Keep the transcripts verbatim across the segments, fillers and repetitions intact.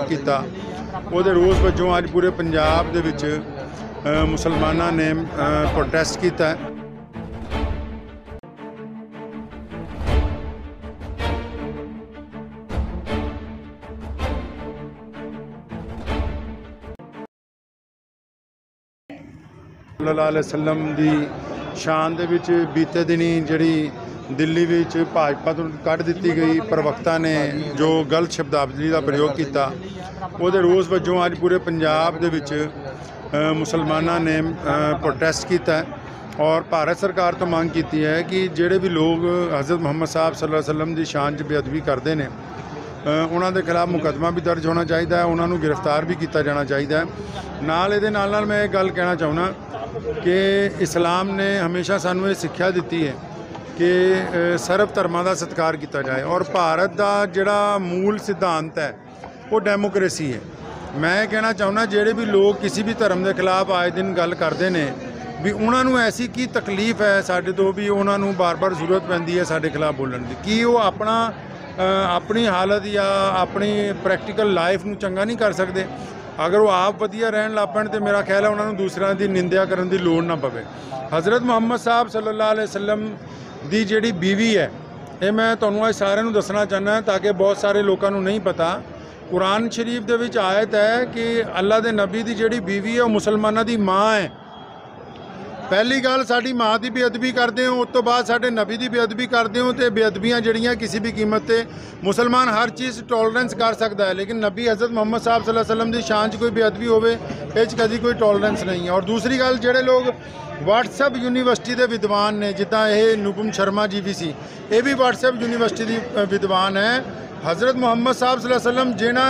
प्रयोग किया। ਉਹਦੇ ਰੋਸ ਵਜੋਂ ਅੱਜ ਪੂਰੇ ਪੰਜਾਬ ਦੇ ਵਿੱਚ ਮੁਸਲਮਾਨਾਂ ਨੇ ਪ੍ਰੋਟੈਸਟ ਕੀਤਾ। सल्लल्लाहु अलैहि वसल्लम दी शान दे विच बीते दिनी जिहड़ी दिल्ली विच भाजपा तो कढ़ दी गई प्रवक्ता ने जो गलत शब्दावली का प्रयोग किया, ਉਹਦੇ रोस वजों अज पूरे पंजाब दे विच मुसलमानां ने प्रोटेस्ट किया और भारत सरकार तो मांग की है कि जिहड़े भी लोग हज़रत मुहम्मद साहब सल्लल्लाहु अलैहि वसल्लम की शान च बेअदबी करते हैं उन्हां दे खिलाफ मुकदमा भी दर्ज होना चाहिए, उन्हां नूं गिरफ्तार भी किया जाना चाहिए। नाल इहदे नाल नाल मैं एक गल कहना चाहुंदा कि इस्लाम ने हमेशा सानू ये सिक्ख्या दी है कि सर्व धर्मां का सत्कार किया जाए और भारत का जिहड़ा मूल सिद्धांत है वो डेमोक्रेसी है। मैं कहना चाहुंदा जिहड़े भी लोग किसी भी धर्म के खिलाफ आए दिन गल करते हैं भी उन्होंने ऐसी की तकलीफ है साडे तो भी उन्होंने बार बार जरूरत पैंदी है साडे खिलाफ बोलण दी कि वो अपना अपनी हालत या अपनी प्रैक्टिकल लाइफ नूं चंगा नहीं कर सकते। अगर वो आप वधिया रहन लग पैण तो मेरा ख्याल है उन्होंने दूसरों की निंदा करने की लोड़ ना पवे। हज़रत मुहम्मद साहब सल्लल्लाहु अलैहि वसल्लम की जिहड़ी बीवी है ये मैं तुहानूं अज सारिਆਂ ਨੂੰ दसना चाहना ताकि बहुत सारे लोगों को नहीं पता। कुरान शरीफ दे विच आयत है कि अल्लाह के नबी की जिहड़ी बीवी है वो मुसलमानों की माँ है। पहली गल साडी माँ की बेअदबी करते हो, उस तो बाद साडे नबी की बेअदबी करते हो तो बेअदबियाँ जड़ियाँ किसी भी कीमत पर मुसलमान हर चीज़ टॉलरेंस कर सकता है, लेकिन नबी हज़रत मुहम्मद साहब सल्लल्लाहु अलैहि वसल्लम की शान च कोई बेअदबी होवे इस कभी कोई टॉलरेंस नहीं है। और दूसरी गल जिहड़े लोग व्हाट्सएप यूनीवर्सिटी के विद्वान ने जिद्दां ये नुपुम शर्मा जी भी सी ये भी व्हाट्सएप यूनीवर्सिटी की विद्वान है। हज़रत मुहम्मद साहब सल्लल्लाहु अलैहि वसल्लम जिन्हां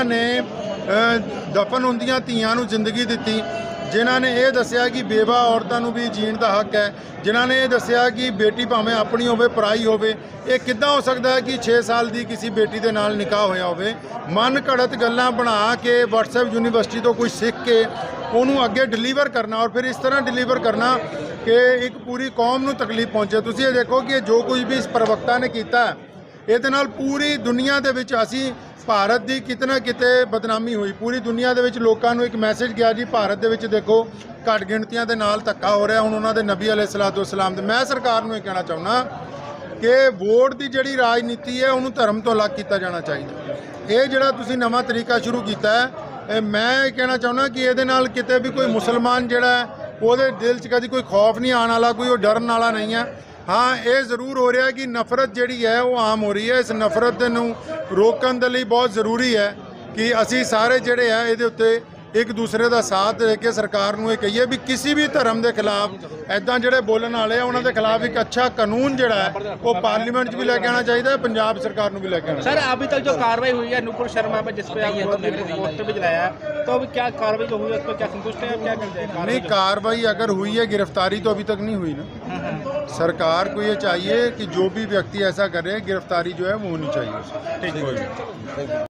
ने दफन होंदियां धीआं नूं जिंदगी दित्ती, जिन्हां ने यह दसिया कि बेवा औरतों को भी जीण का हक है, जिन्हां ने यह दसिया कि बेटी भावें अपनी होवे पराई होवे, ये किद्दां हो सकता है कि छे साल की किसी बेटी के नाल निकाह होया होवे। मन घड़त गल्लां बना के व्हाट्सएप यूनीवर्सिटी तो कुछ सीख के उन्होंने अगे डिलीवर करना और फिर इस तरह डिलीवर करना कि एक पूरी कौम नूं तकलीफ पहुँचे। तुसीं ये देखो कि जो कुछ भी इस प्रवक्ता ने किया ये पूरी दुनिया के विच असी भारत की कितना किते बदनामी हुई, पूरी दुनिया के विच लोकां नूं एक मैसेज गया जी भारत के विच देखो घट गिणतियां दे नाल धक्का हो रहा। हुण उन्हां दे नबी अलैहिस्सलातु वस्सलाम दे मैं सरकार नूं कहना चाहुंदा कि वोट की जिहड़ी राजनीति है उन्होंने धर्म तो अलग किया जाना चाहिए। ये जिहड़ा तुसीं नवां तरीका शुरू किया है मैं कहना चाहुंदा कि इहदे नाल किते भी कोई मुसलमान जिहड़ा है उहदे दिल च कदी कोई खौफ नहीं आने वाला, कोई डरन वाला नहीं है। हाँ ये जरूर हो रहा है कि नफरत जिहड़ी है वो आम हो रही है। इस नफरत नूं रोकण दे लई बहुत जरूरी है कि असी सारे जिहड़े है इहदे उत्ते एक दूसरे का साथ दे के सरकार नूं ये कहिए भी किसी भी धर्म के खिलाफ ऐदां जिहड़े बोलण वाले उन्हां दे खिलाफ एक अच्छा कानून जिहड़ा है वो पार्लीमेंट भी लैके आना चाहिए, पंजाब सरकार नूं भी लैके आना। सर अभी तक जो कार्रवाई हुई है नुपुर शर्मा पर जिस पे पोस्टर भी जलाया है तो अभी क्या कार्रवाई जो हुई है उस पर क्या संतुष्ट है, क्या करते हैं? नहीं कार्रवाई अगर हुई है, गिरफ्तारी तो अभी तक नहीं हुई ना। सरकार को ये चाहिए कि जो भी व्यक्ति ऐसा करे गिरफ्तारी जो है वो होनी चाहिए। ठीक है।